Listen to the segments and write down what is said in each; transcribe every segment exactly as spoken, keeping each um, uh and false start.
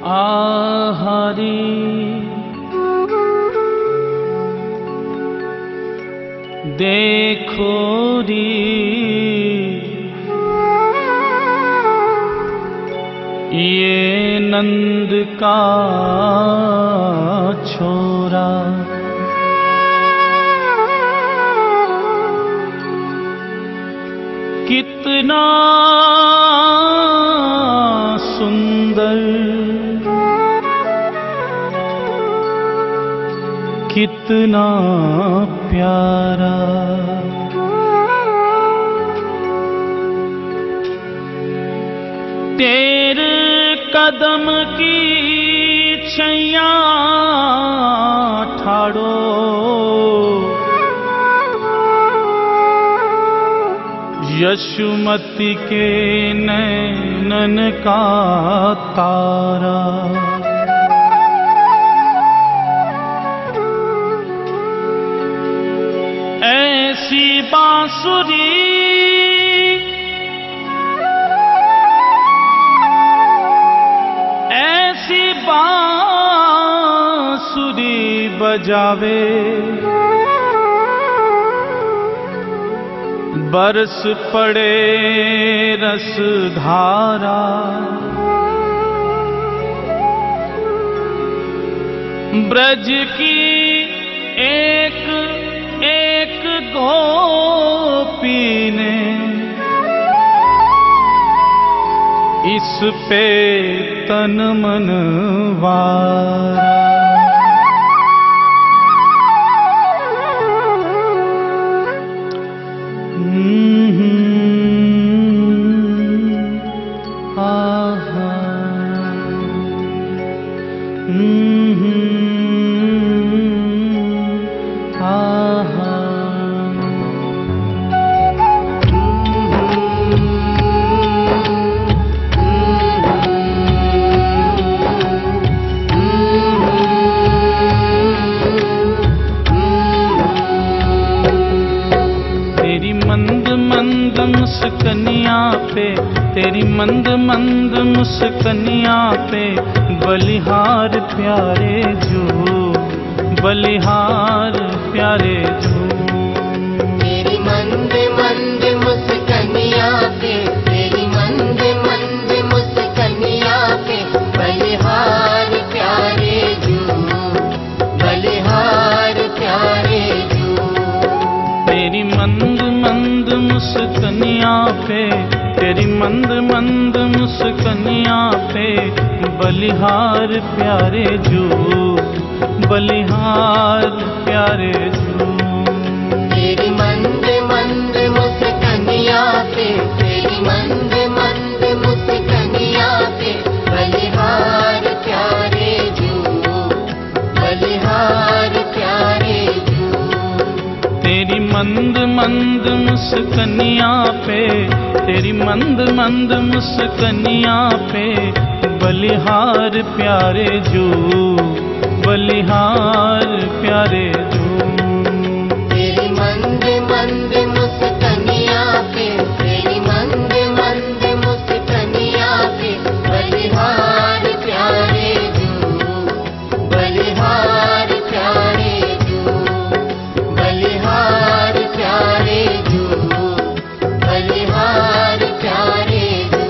आहारी देखो री ये नंद का छोरा, कितना सुंदर कितना प्यारा, तेरे कदम की छैया ठाड़ो, यशुमती के नैनन का तारा, ऐसी बांसुरी ऐसी बांसुरी बजावे, बरस पड़े रस धारा, ब्रज की एक एक गोपी ने इस पे तन मन वारा, मुस्कनिया पे तेरी मंद मंद मुस्कनिया पे, बलिहार प्यारे जो बलिहार प्यारे जो, तेरी मंद मंद मुस्कनिया पे तेरी मंद मंद मुस्कनिया पे, बलिहार प्यारे जो बलिहार प्यारे जो, तेरी मंद मंद मुस्कनिया पे तेरी मंद मंद मुस्कनिया पे, बलिहार प्यारे जो बलिहार प्यारे जो, तेरी मंद मंद मुस्कनिया पे तेरी मंद मंद मुस्कनिया पे, बलिहार प्यारे जो बलिहार प्यारे जो, तेरी मंद मंद मुस्कनिया पे तेरी मंद मंद मुस्कनिया पे, बलिहार प्यारे जो बलिहार प्यारे जो, तेरी मंद मंद मुस्कनिया पे तेरी मंद मंद मुस्कनिया पे, बलिहार प्यारे जो बलिहार प्यारे जो बलिहार प्यारे जो बलिहार प्यारे जो।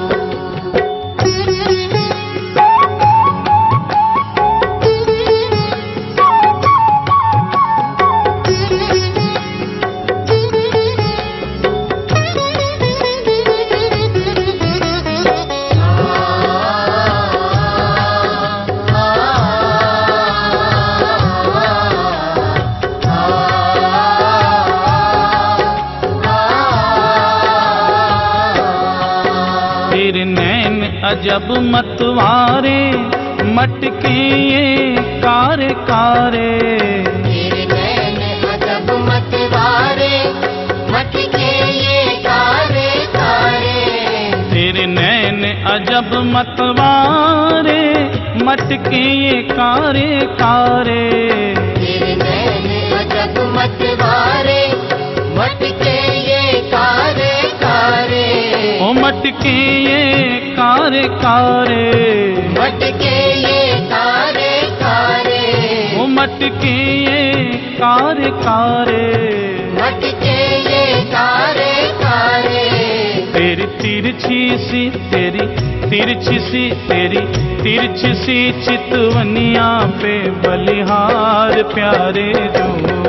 तेरे नैन अजब मतवारे, मटके ये कारे कारे, तेरे नैन अजब मतवारे, मटके ये कारे कारे, तेरे नैन अजब मतवारे, मटके ये कारे कारे, तेरे नैन अजब मतवारे, मटके ये कारे कारे, ओ मटके ये कारे कारे, मटके ये कारे कारे, वो मटके ये कारे कारे, मटके ये कारे कारे। तेरी तिरछी सी तेरी तिरछी सी तेरी तिरछी सी चितवनिया पे बलिहार प्यारे जो,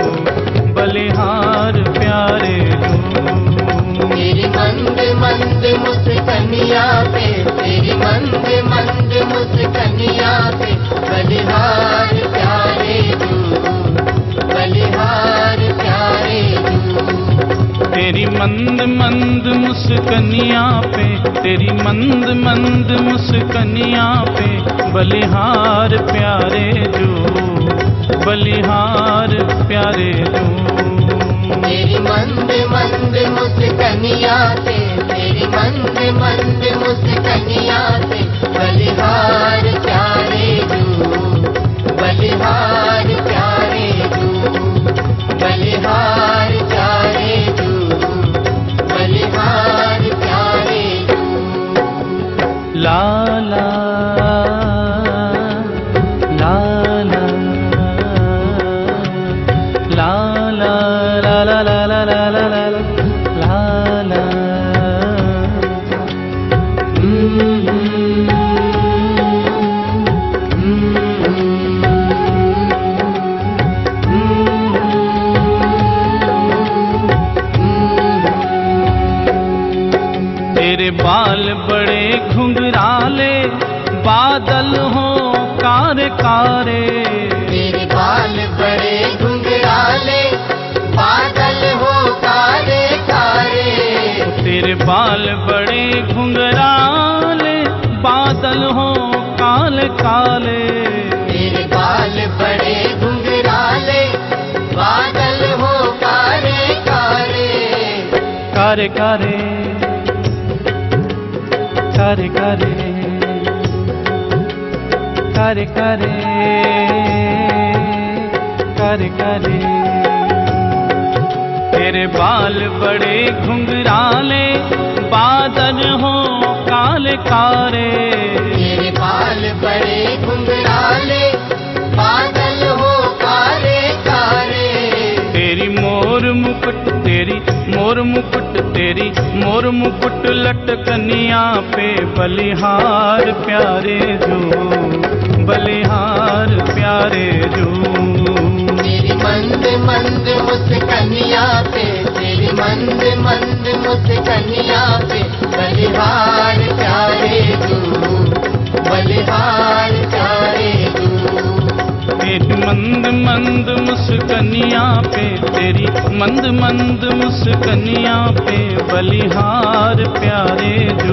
बलिहार प्यारे जो। तेरी मंद मंद मुस्कनिया पे, तेरी मंद मंद मुस्कनिया पे बलिहार प्यारे जो, बलिहार प्यारे जो। तेरी मंद मंद मुस्कनिया पे, तेरी मंद मंद मुस्कनिया पे बलिहार प्यारे जो, बलिहार प्यारे जो। तेरी मंद मंद मुस्कनिया पे, तेरी मंद मंद मुस्कनिया पे बलिहार प्यारे जो, बलिहार प्यारे जो, बलिहार प्यारे जो, बलिहार प्यारे जो। ला ला ला ला ला ला ला ला ला ला ला ला ला ला ला। तेरे बाल बड़े घुंघराले, बादल हो कारे कारे, तेरे बाल बड़े घुंघराले, बादल हो कारे कारे। तेरे बाल बड़े घुंघराले, बादल हो काले काले, तेरे बाल बड़े घुंघराले, बादल हो कारे कारे। कारे कारे कारे कारे कारे कारे कारे कारे। तेरे बाल बड़े घुंघराले, बादल हो काले कारे, तेरे बाल बड़े घुंघराले, बादल हो कारे कारे। तेरी मोर मुकुट तेरी मोर मुकुट तेरी मोर मुकुट लटकनिया पे बलिहार प्यारे जो, बलिहार प्यारे जो। तेरी मंद मंद मुस्कनिया पे, तेरी मंद मंद मुस्कनिया पे बलिहार प्यारे जो, बलिहार प्यारे जो। तेरी मंद मंद मुस्कनिया पे, तेरी मंद मंद मुस्कनिया पे बलिहार प्यारे जो,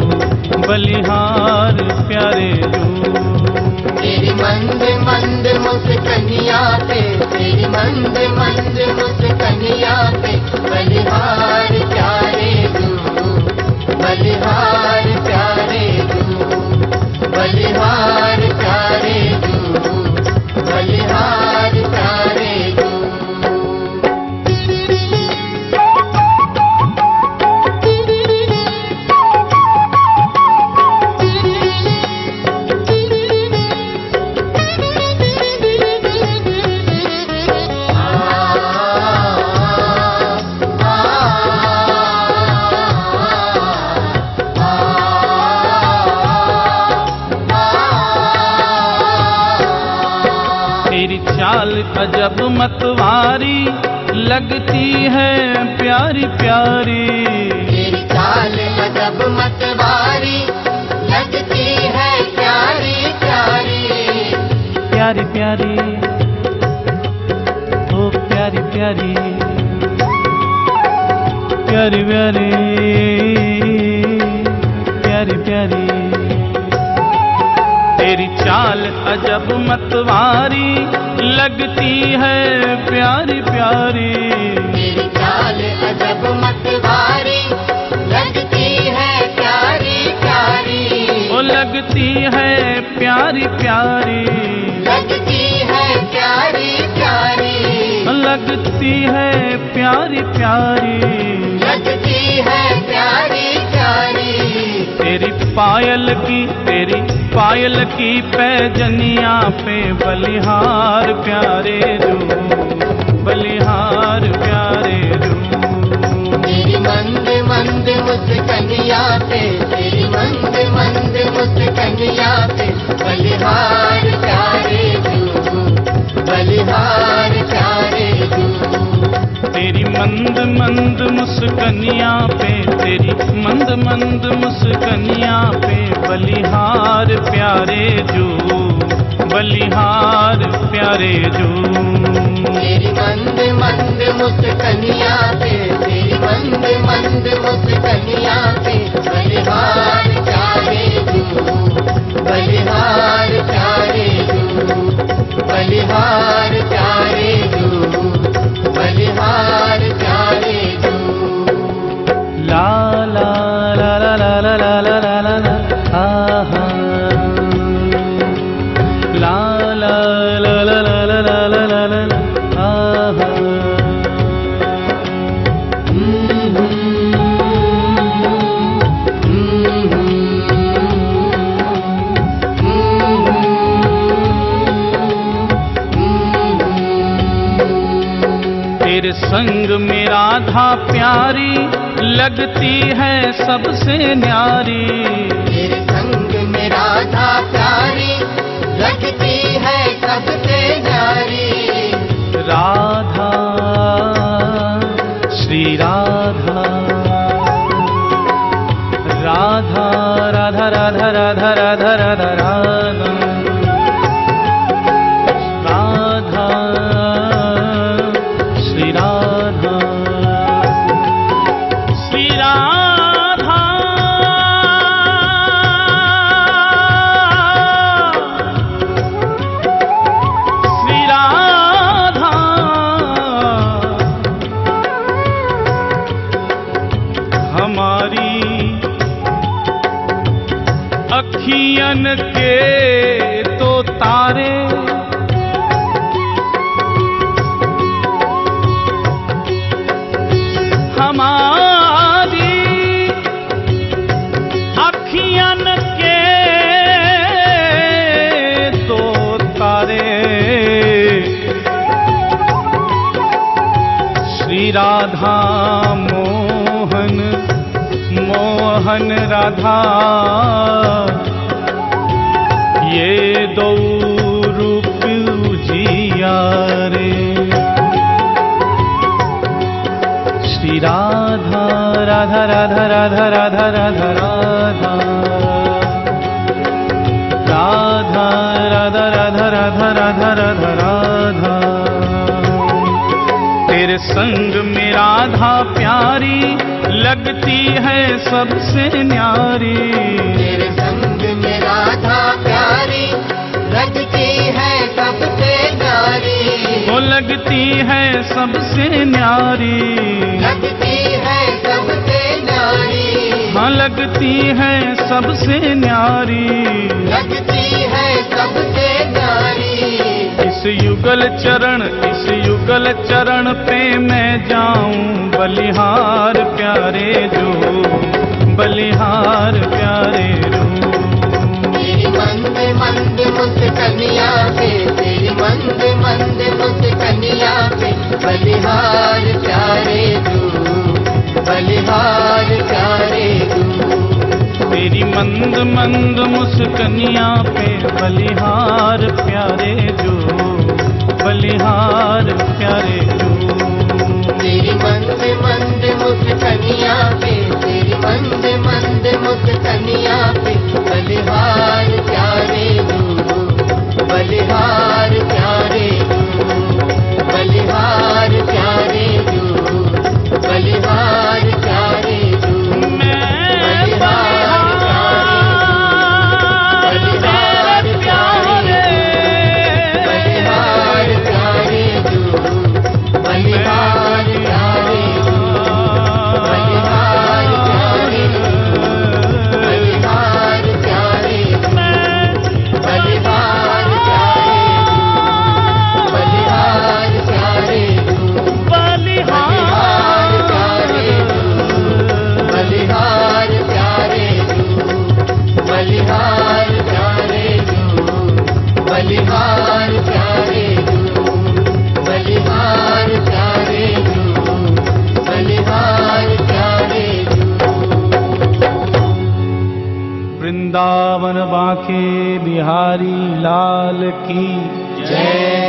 बलिहार प्यारे जो। तेरी मंद मंद मुस्कनिया पे, तेरी मंद मंद मुस्कनिया पे बलिहार प्यारे जो, बलिहार प्यारे जो, बलिहार प्यारे जो, बलिहार प्यारे जो। तेरी चाल अजब मतवारी, लगती है प्यारी प्यारी, तेरी चाल अजब मतवारी, लगती है प्यारी प्यारी। प्यारी प्यारी ओ प्यारी प्यारी प्यारी प्यारी प्यारी प्यारी। तेरी चाल अजब मतवारी, लगती है प्यारी प्यारी, तेरी चाल अजब मतवारी, लगती है प्यारी प्यारी। ओ लगती है प्यारी प्यारी, लगती है प्यारी प्यारी, लगती है प्यारी प्यारी, लगती है प्यारी प्यारी। तेरी पायल की तेरी पायल की पैजनिया पे बलिहार प्यारे जो, बलिहार प्यारे जो। तेरी मंद मंद मुस्कनिया पे, तेरी मंद मंद मुस्कनिया पे बलिहार प्यारे जो, बलिहार प्यारे जो। तेरी मंद मंद मुस्कनिया पे, तेरी मंद मंद मुस्कनिया पे बलिहार प्यारे जो, बलिहार प्यारे जो। तेरी मंद मंद मुस्कनिया पे, तेरी मंद मंद मुस्कनिया पे बलिहार प्यारे जो, बलिहार प्यारे जो, बलिहार प्यारे जो, बलिहार प्यारे जो। ला ला ला ला ला ला ला ला ला ला ला आहा। ला ला ला ला ला ला ला ला ला ला ला आहा। तेरे संग में राधा प्यारी लगती है सबसे न्यारी। तेरे संग में राधा प्यारी लगती है सबसे न्यारी। राधा श्री राधा, राधा राधा राधा राधा राधा राधा राधा, राधा श्री राधा, श्री राधा, श्री राधा। हमारी अखियन के तो तारे हमारी अखियन के तो तारे। श्री राधा मोहन मोहन राधा, ये दो रूप उजियारे। श्री राधा राधा राधा राधा राधा राधा राधा, राधा राधा राधा राधा राधा राधा राधा। तेरे संग में राधा प्यारी लगती है सबसे न्यारी। तेरे संग में राधा प्यारी लगती है सबसे न्यारी। वो लगती है सबसे न्यारी, लगती है सबसे न्यारी। हाँ लगती है सबसे न्यारी, लगती है सबसे न्यारी। इस युगल चरण इस युगल चरण पे मैं जाऊं बलिहार प्यारे जो, बलिहार प्यारे जो। तेरी मंद मंद मुस्कनिया पे, तेरी मंद मंद मुस्कनिया पे बलिहार प्यारे जो, बलिहार प्यारे जो। तेरी मंद मंद मुस्कनिया पे बलिहार प्यारे जो, बलिहार प्यारे जो। तेरी मंद मंद मुस्कनिया पे, तेरी मंद मंद मुस्कनिया पे बलिहार प्यारे जो, बलिहार प्यारे जो, बलिहार प्यारे जो, बलिहार प्यारे जो। मैं बांके बिहारी लाल की जय।